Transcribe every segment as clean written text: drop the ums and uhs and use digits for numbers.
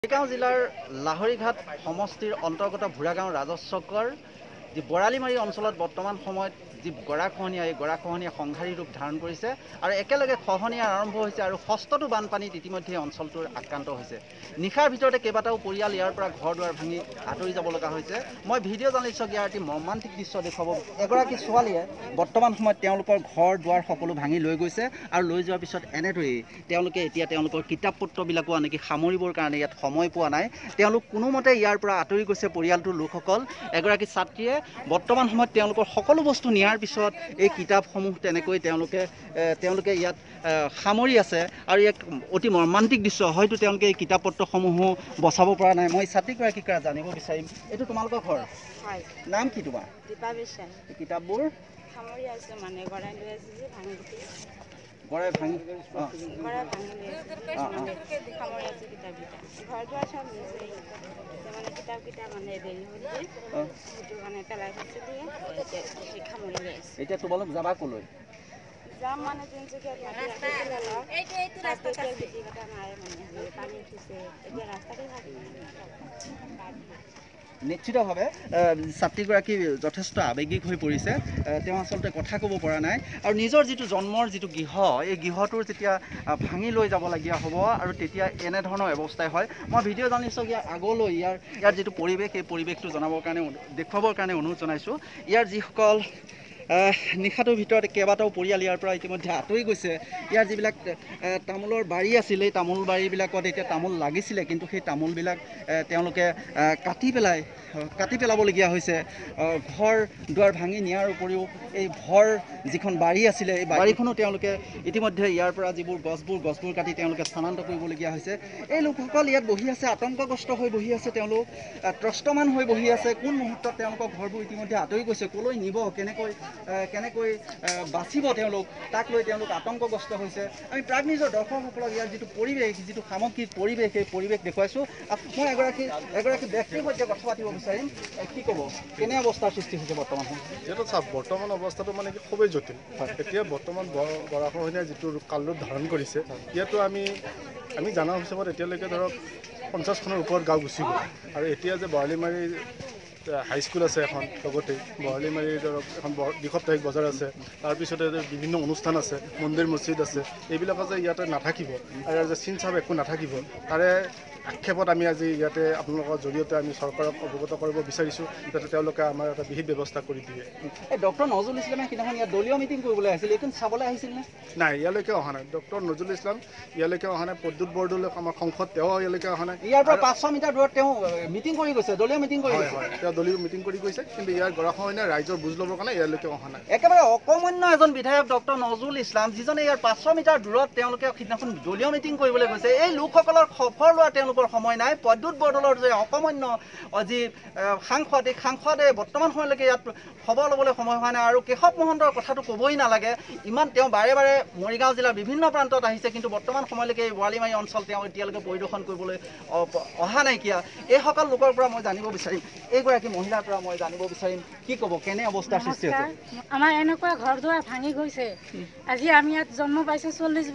মৰিগাঁও জিলাৰ লাহৰীঘাট সমষ্টিৰ অন্তৰ্গত ভুৰাগাঁও ৰাজচক্ৰৰ যি বৰালিমাৰী অঞ্চলত বৰ্তমান সময়ত যি গৰাখহনীয়া এই গৰাখহনীয়া সংঘাৰী ৰূপ ধাৰণ কৰিছে আৰু একেলগে খহনীয়া আৰম্ভ হৈছে আৰু ষষ্ঠটো বানপানীত ইতিমধ্যে অঞ্চলটোৰ আক্ৰান্ত হৈছে। নিশাৰ ভিতৰতে কেইবাটাও পৰিয়াল ইয়াৰ পৰা ঘৰ দুৱাৰ ভাঙি আঁতৰি যাব লগা হৈছে। মই ভিডিঅ' জাৰ্নেলিষ্টক ইয়াৰ এটি মৰ্মান্তিক দৃশ্য দেখুৱাব। এগৰাকী ছোৱালীয়ে বৰ্তমান সময়ত তেওঁলোকৰ ঘৰ দুৱাৰ সকলো ভাঙি লৈ গৈছে আৰু লৈ যোৱাৰ পিছত এনেদৰেই তেওঁলোকে এতিয়া তেওঁলোকৰ কিতাপ পত্ৰবিলাকো আনকি সামৰিবৰ কাৰণে ইয়াত সময় পোৱা নাই। তেওঁলোক কোনোমতে ইয়াৰ পৰা আঁতৰি গৈছে পৰিয়ালটোৰ লোকসকল। এগৰাকী ছাত্ৰীয়ে বৰ্তমান সময়ত তেওঁলোকৰ সকলো বস্তু নিয়াৰ পিছত এই কিতাপসমূহ তেনেকৈ তেওঁলোকে ইয়াত সামৰি আছে আৰু এক অতি মৰ্মান্তিক দৃশ্য। হয়তো তেওঁলোকে এই কিতাপ পত্ৰসমূহো বচাব পৰা নাই। মই ছাত্ৰীগৰাকীৰ পৰা জানিব বিচাৰিম, এইটো তোমালোকৰ ঘৰ? হয়। নাম কি তোমাৰ? দীপা বিশ্বাস। কিতাপবোৰ সামৰি আছে মানে গৰাই লৈ আছে যে ভাঙি গুটি। গৰাই ভাঙি গৰাই ভাঙি লৈ আছে যে মানে সামৰি আছে কিতাপকেইটা। ঘৰ দুৱাৰ চব নিছে। এতিয়া মানে কিতাপকেইটা মানে দেৰি হ'ল যে সেইটো মানে পেলাই থৈছিলোঁ এতিয়া সামৰি লৈ আছে। এতিয়া তোমালোক যাবা ক'লৈ? যাম মানে তিনিচুকীয়াত মাটি ৰাখিছিলে অলপ। তাত এতিয়া খেতি কটা নাই মানে পানী উঠিছে এতিয়া ৰাস্তাতে থাকিম। নিশ্চিতভাৱে ছাত্ৰীগৰাকী যথেষ্ট আৱেগিক হৈ পৰিছে। তেওঁ আচলতে কথা ক'ব পৰা নাই আৰু নিজৰ যিটো জন্মৰ যিটো গৃহ, এই গৃহটোৰ যেতিয়া ভাঙি লৈ যাবলগীয়া হ'ব আৰু তেতিয়া এনেধৰণৰ অৱস্থাই হয়। মই ভিডিঅ' জাৰ্নেলিষ্টক ইয়াৰ আগলৈ ইয়াৰ যিটো পৰিৱেশ, এই পৰিৱেশটো জনাবৰ কাৰণে দেখুৱাবৰ কাৰণে অনুৰোধ জনাইছোঁ। ইয়াৰ যিসকল নিশাটোৰ ভিতৰত কেইবাটাও পৰিয়াল ইয়াৰ পৰা ইতিমধ্যে আঁতৰি গৈছে। ইয়াৰ যিবিলাক তামোলৰ বাৰী আছিলে, এই তামোল বাৰীবিলাকত এতিয়া তামোল লাগিছিলে, কিন্তু সেই তামোলবিলাক তেওঁলোকে কাটি পেলাবলগীয়া হৈছে। ঘৰ দুৱাৰ ভাঙি নিয়াৰ উপৰিও এই ঘৰ যিখন বাৰী আছিলে, এই বাৰীখনো তেওঁলোকে ইতিমধ্যে ইয়াৰ পৰা যিবোৰ গছবোৰ কাটি তেওঁলোকে স্থানান্তৰ কৰিবলগীয়া হৈছে। এই লোকসকল ইয়াত বহি আছে, আতংকগ্ৰস্ত হৈ বহি আছে, তেওঁলোক ত্ৰস্তমান হৈ বহি আছে। কোন মুহূৰ্তত তেওঁলোকৰ ঘৰবোৰ ইতিমধ্যে আঁতৰি গৈছে, ক'লৈ নিব, কেনেকৈ বাচিব তেওঁলোক, তাক লৈ তেওঁলোক আতংকগ্ৰস্ত হৈছে। আমি প্ৰাগ নিজৰ দৰ্শকসকলক ইয়াৰ যিটো পৰিৱেশ, যিটো সামগ্ৰিক পৰিৱেশ, সেই পৰিৱেশ দেখুৱাইছোঁ। মই এগৰাকী ব্যক্তিৰ সৈতে কথা পাতিব বিচাৰিম। কি ক'ব, কেনে অৱস্থাৰ সৃষ্টি হৈছে বৰ্তমান? যিহেতু চাওক, বৰ্তমান অৱস্থাটো মানে কি খুবেই জটিল। এতিয়া বৰ্তমান গৰাখহনীয়া যিটো কালৰূপ ধাৰণ কৰিছে, ইয়াতো আমি জনা হিচাপত এতিয়ালৈকে ধৰক 50খনৰ ওপৰত গাঁও গুচি গ'ল। আৰু এতিয়া যে বৰালিমাৰী হাইস্কুল আছে এখন, লগতে বৰালিমাৰী ধৰক এখন দ্বিসপ্তাহিক বজাৰ আছে, তাৰপিছতে বিভিন্ন অনুষ্ঠান আছে, মন্দিৰ মছজিদ আছে, এইবিলাকত যে ইয়াতে নাথাকিব আৰু যে চিন চাপ একো নাথাকিব, তাৰে আক্ষেপত আমি আজি ইয়াতে আপোনালোকৰ জৰিয়তে আমি চৰকাৰক অৱগত কৰিব বিচাৰিছোঁ, যাতে তেওঁলোকে আমাৰ এটা বিহিত ব্যৱস্থা কৰি দিয়ে। এই ডক্টৰ নজৰুল ইছলামে সিদিনাখন ইয়াত দলীয় মিটিং কৰিবলৈ আহিছিল, এইটো চাবলৈ আহিছিল নে? নাই, ইয়ালৈকে অহা নাই। ডক্টৰ নজৰুল ইছলাম ইয়ালৈকে অহা নাই। প্ৰদ্যুৎ বৰদলৈ আমাৰ সংসদ, তেওঁ ইয়ালৈকে অহা নাই। ইয়াৰ পৰা 500 মিটাৰ দূৰত তেওঁ মিটিং কৰি গৈছে, দলীয় মিটিং কৰি গৈছে। হয়, তেওঁ দলীয় মিটিং কৰি গৈছে, কিন্তু ইয়াৰ গৰাখহনীয়া ৰাইজৰ বুজ ল'বৰ কাৰণে ইয়ালৈকে অহা নাই। একেবাৰে অকমান্য এজন বিধায়ক ডক্টৰ নজৰুল ইছলাম, যিজনে ইয়াৰ 500 মিটাৰ দূৰত তেওঁলোকে সিদিনাখন দলীয় মিটিং কৰিবলৈ গৈছে। এই লোকসকলৰ খবৰ লোৱা তেওঁলোকৰ সময় নাই। প্ৰদ্যুৎ বৰদলৈৰ যে অকমান্য যি সাংসদ, এই সাংসদে বৰ্তমান সময়লৈকে ইয়াত খবৰ ল'বলৈ সময় হোৱা নাই। আৰু কেশৱ মহন্তৰ কথাটো ক'বই নালাগে, ইমান তেওঁ বাৰে বাৰে মৰিগাঁও জিলাৰ বিভিন্ন প্ৰান্তত আহিছে, কিন্তু বৰ্তমান সময়লৈকে এই বৰালিমাৰী অঞ্চল তেওঁ এতিয়ালৈকে পৰিদৰ্শন কৰিবলৈ অহা নাইকিয়া। এইসকল লোকৰ পৰা মই জানিব বিচাৰিম, এইগৰাকী মহিলাৰ পৰা মই জানিব বিচাৰিম, কি ক'ব, কেনে অৱস্থাৰ সৃষ্টি হৈছে? আমাৰ এনেকুৱা ঘৰ দুৱাৰ ভাঙি গৈছে। আজি আমি ইয়াত জন্ম পাইছোঁ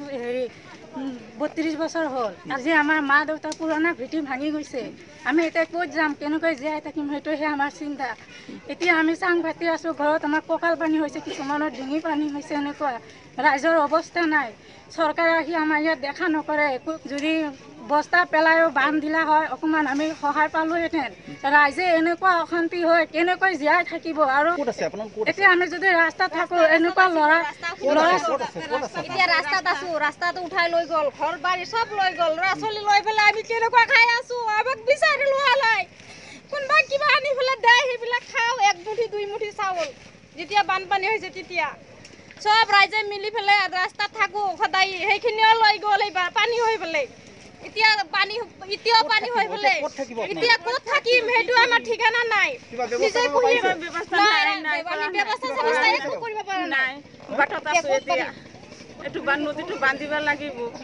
32 বছৰ হ'ল। আজি আমাৰ মা দেউতাৰ পুৰণা ভেটি ভাঙি গৈছে। আমি এতিয়া ক'ত যাম, কেনেকৈ জীয়াই থাকিম, সেইটোহে আমাৰ চিন্তা। এতিয়া আমি চাং পাতি আছোঁ, ঘৰত আমাৰ কঁকাল পানী হৈছে, কিছুমানৰ ডিঙি পানী হৈছে। এনেকুৱা ৰাইজৰ অৱস্থা নাই। চৰকাৰে আহি আমাৰ ইয়াত দেখা নকৰে। যদি বস্তা পেলাইও বান্ধ দিলা হয়, অকণমান আমি সহায় পালোহেঁতেন। ৰাইজে এনেকুৱা অশান্তি হয়, কেনেকৈ জীয়াই থাকিব? আৰু এতিয়া আমি যদি ৰাস্তাত থাকোঁ, এনেকুৱা ল'ৰা এতিয়া ৰাস্তাত আছোঁ, ৰাস্তাটো উঠাই লৈ গ'ল, ঘৰ বাৰী চব লৈ গ'ল, ল'ৰা ছোৱালী লৈ পেলাই আমি কেনেকুৱা খাই আছোঁ? আমাক বিচাৰি লোৱা নাই। কোনোবাই কিবা আনি পেলাই দেয়, সেইবিলাক খাওঁ, 1 মুঠি 2 মুঠি চাউল। যেতিয়া বানপানী হৈছে তেতিয়া চব ৰাইজে মিলি পেলাই ৰাস্তাত থাকোঁ সদায়, সেইখিনিও লৈ গ'ল এইবাৰ পানী হৈ পেলাই। এতিয়াও পানী হৈ পেলাই এতিয়া ক'ত থাকিম, সেইটো আমাৰ ঠিকানা নাই। নিজে পুহিম, ব্যৱস্থা একো কৰিব পৰা নাই। বাটত আছোঁ এতিয়া, এইটো নদীটো বান্ধিব লাগিব।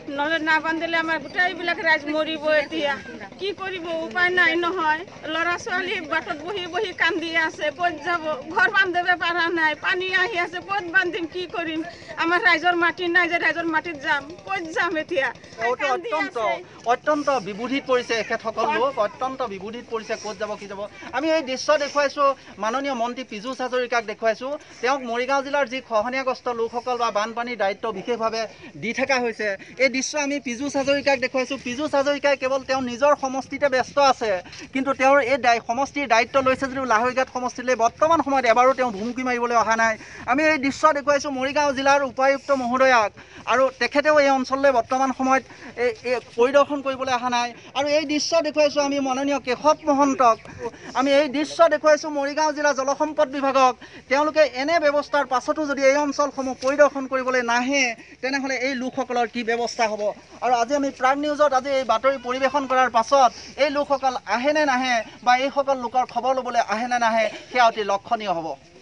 নহ'লে নাবান্ধিলে আমাৰ গোটেইবিলাক ৰাইজ মৰিব এতিয়া কি কৰিব উপায় নাই নহয় ল'ৰা ছোৱালী বাটত বহি বহি কান্দি আছে ক'ত যাব ঘৰ বান্ধিব পৰা নাই পানী আহি আছে ক'ত বান্ধিম কি কৰিম আমাৰ ৰাইজৰ মাটি নাই যে ৰাইজৰ মাটিত যাম ক'ত যাম এতিয়া অত্যন্ত বিবুধিত পৰিছে এখেতসকল লোক অত্যন্ত বিবুধিত পৰিছে ক'ত যাব কি যাব আমি এই দৃশ্য দেখুৱাইছোঁ মাননীয় মন্ত্ৰী পীযুষ হাজৰিকাক দেখুৱাইছোঁ তেওঁক মৰিগাঁও জিলাৰ যি খহনীয়াগ্ৰস্ত লোকসকল বা বানপানীৰ দায়িত্ব বিশেষভাৱে দি থকা হৈছে এই দৃশ্য আমি পীযুষ হাজৰিকাক দেখুৱাইছোঁ পীযুষ হাজৰিকাই কেৱল তেওঁ নিজৰ সমষ্টিতে ব্যস্ত আছে কিন্তু তেওঁৰ এই সমষ্টিৰ দায়িত্ব লৈছে যদিও লাহৈঘাট সমষ্টিলৈ বৰ্তমান সময়ত এবাৰো তেওঁ ভুমুকি মাৰিবলৈ অহা নাই আমি এই দৃশ্য দেখুৱাইছোঁ মৰিগাঁও জিলাৰ উপায়ুক্ত মহোদয়াক আৰু তেখেতেও এই অঞ্চললৈ বৰ্তমান সময়ত পৰিদৰ্শন কৰিবলৈ অহা নাই আৰু এই দৃশ্য দেখুৱাইছোঁ আমি মাননীয় কেশৱ মহন্তক আমি এই দৃশ্য দেখুৱাইছোঁ মৰিগাঁও জিলা জলসম্পদ বিভাগক তেওঁলোকে এনে ব্যৱস্থাৰ পাছতো যদি এই অঞ্চলসমূহ পৰিদৰ্শন কৰিবলৈ নাহে তেনেহ'লে এই লোকসকলৰ কি ব্যৱস্থা হ'ব আৰু আজি আমি প্ৰাগ নিউজত আজি এই বাতৰি পৰিৱেশন কৰাৰ পাছত এই লোকসকল আহে নে নাহে বা এইসকল লোকৰ খবৰ ল'বলৈ আহে নে নাহে সেয়া অতি লক্ষণীয় হ'ব।